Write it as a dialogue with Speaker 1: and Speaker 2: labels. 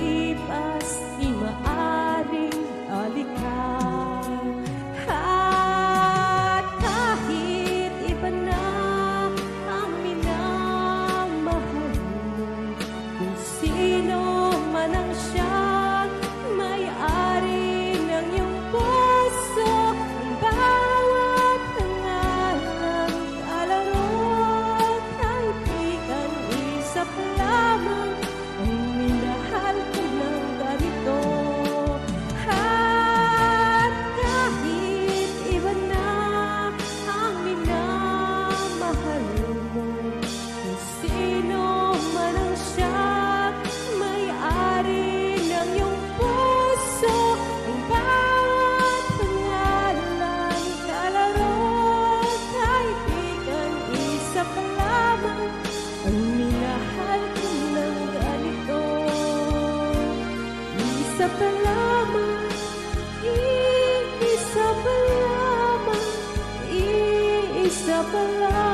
Speaker 1: lumipas, di maaring alikan. At kahit iba na ang minamahal mo, kung sino man ang siyang may-ari ng iyong puso, ang bawat pangalang kalaro, kaibigan, isa pa lamang ang minahal ko ng ganito. At kahit iba na ang minamahal mo, kung sino man ang siyang may-ari ng iyong puso, ang bawat pangalan kalaro, kaibigan, isa pa lamang ang minahal ko ng ganito. Isa pa lamang, iisa pa lamang, iisa pa lamang.